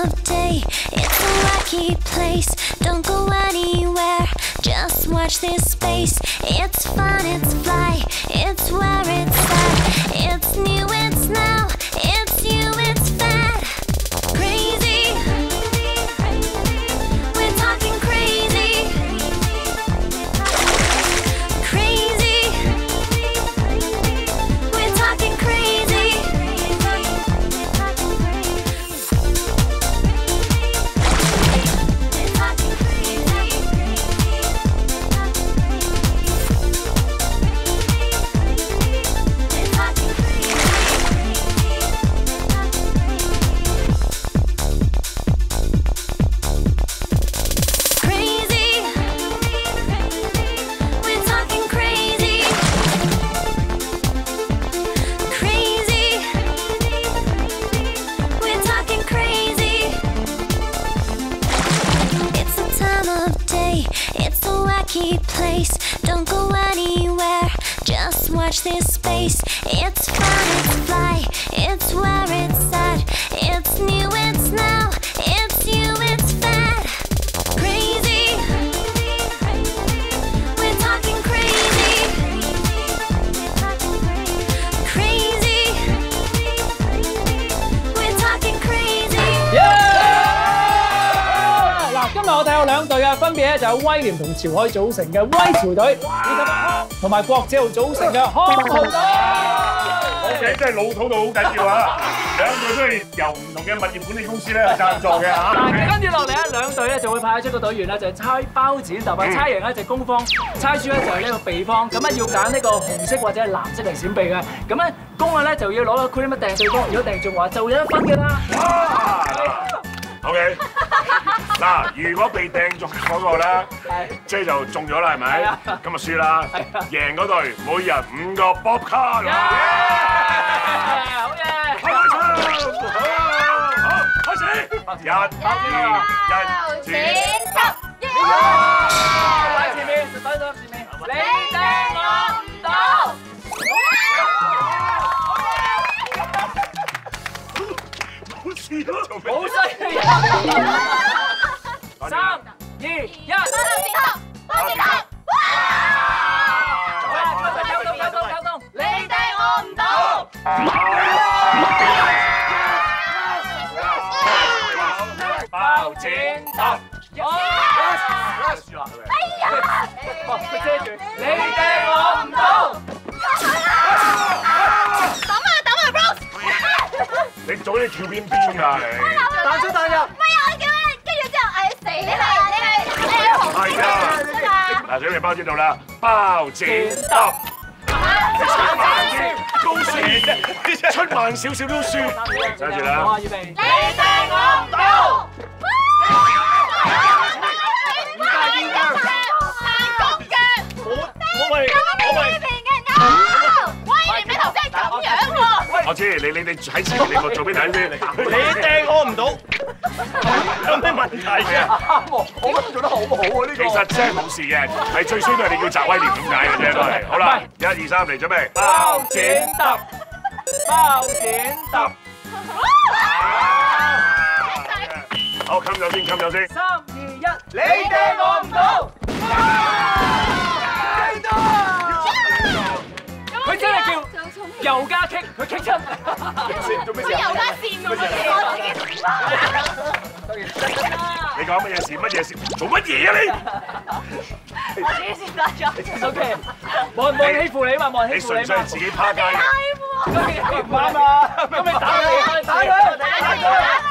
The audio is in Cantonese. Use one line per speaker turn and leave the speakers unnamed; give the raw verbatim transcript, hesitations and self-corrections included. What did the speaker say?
of day. It's a lucky place. Don't go anywhere. Just watch this space. It's fun, it's fly. It's where it's at. It's new, it's now. It's you, it's fat. Crazy. We're talking crazy. Crazy. We're talking crazy. Place. Don't go anywhere. Just watch this space. It's fun, it's fly. It's where it's at. It's new, it's now. It's you, it's fat. Crazy. We're talking crazy. Crazy. We're talking crazy.
Yeah! 嗱，今日我哋有兩隊啊，分別咧就有威廉同潮海組成嘅威潮隊，以及同埋郭子豪組成嘅康豪隊。
OK， 真係老土到好緊要啊！兩隊都係由唔同嘅物業管理公司咧去贊助嘅嚇。
嗱，跟住落嚟咧，兩隊咧就會派出個隊員咧，就係猜包剪揼啊！猜贏咧就攻方，猜輸咧就係呢個避方。咁咧要揀呢個紅色或者係藍色嚟閃避嘅。咁咧攻嘅咧就要攞個 cream 掟對方，如果掟中嘅話就有一分㗎啦。
OK。嗱，如果被掟中嗰個咧，即係就中咗啦，係咪？咁就輸啦。贏嗰隊每人五個 Bob 卡。好嘢！開始，好，開始，一、二、一，剪揼，喺前面，擺到前面，你掟我唔到。冇事咯，好犀利啊！三、二、一，包剪揼，包剪揼，哇！走動，走動，走動，你掟我唔到。包剪揼，哎呀！佢遮住，你掟我唔到。等啊等啊 ，Rose！ 你早啲跳邊邊㗎你？彈出彈入。唔係啊，我叫咩？跟住之後，哎死你係你係你係紅色㗎。嗱，準備包剪到啦，包剪揼。出慢啲，高輸，出慢少少都輸。揸住啦。預備。你掟我唔到。唔係唔係，彈弓腳。我我係我係。威廉，你頭先係咁樣喎。我知，你你你喺前面，你我做俾睇先。你掟我唔到，有咩問題嘅？啱喎，我覺得做得好好喎呢個。其實真係冇事嘅，係最衰都係你要擲威廉咁解嘅啫，都係。好啦，一二三嚟準備。包剪揼，包剪揼。好，冚咗先，冚咗先。三二一，你掟我唔到。佢真係叫遊家棘，佢棘親。做咩事？遊家線咁樣，我自己你講乜嘢事？乜嘢事？做乜嘢啊你？我自己先打咗。O K， 冇人冇人欺負你嘛，冇人欺負你嘛。你純粹自己趴街。係喎。咁你唔啱啊！咁你打佢，打佢，打佢。